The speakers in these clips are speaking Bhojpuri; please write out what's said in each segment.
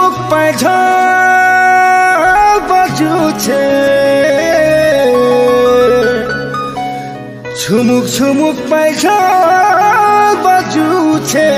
ঝুমুক পাইঝা বাজুছে ঝুমুক ঝুমুক পাইঝা বাজুছে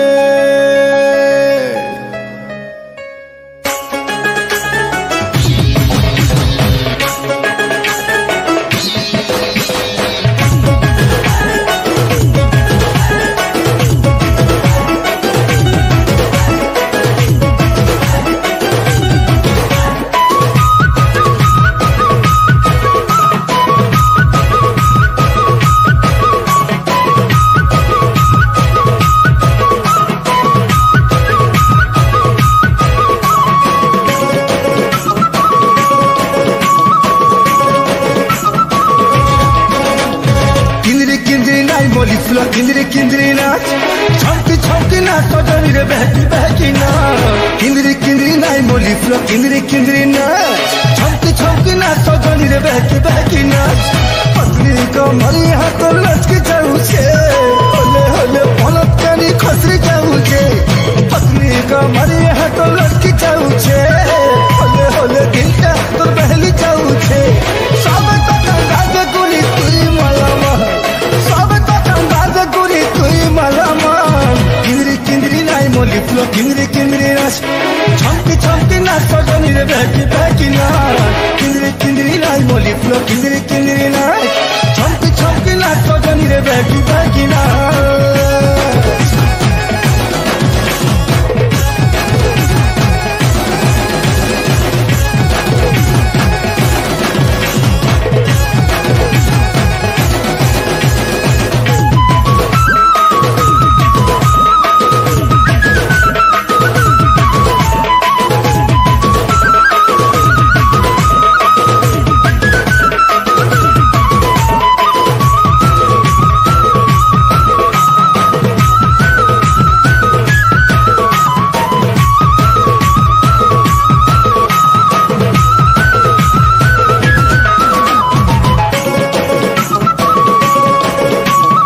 किंदरी किंदरी नाच छमकी छमकी नाच सजनी रे बहकी बहकी नाच किंदरी किंदरी नाच बोली फ्लो किंदरी किंदरी नाच छमकी छमकी नाच सजनी रे बहकी बहकी नाच पत्नी को मरी हाथ लचकी जाऊ छे होले होले पलक कानी खसरी जाऊ छे पत्नी को मरी हाथ लचकी जाऊ छे होले होले दिलटा तोर बहली जाऊ छे सब तो राज गुली तुई मलामा सब गुरी तुई मलामा किंदरी किंदरी नाई मोली फ्लो किंदरी किंदरी नाच छमकी छमकी नाच सजनी रे बहकी बहकी नाच किंदरी किंदरी नाई मोली फ्लो किंदरी किंदरी नाच छमकी छमकी नाच सजनी रे बहकी बहकी नाच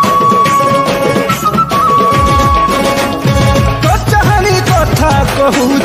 कहू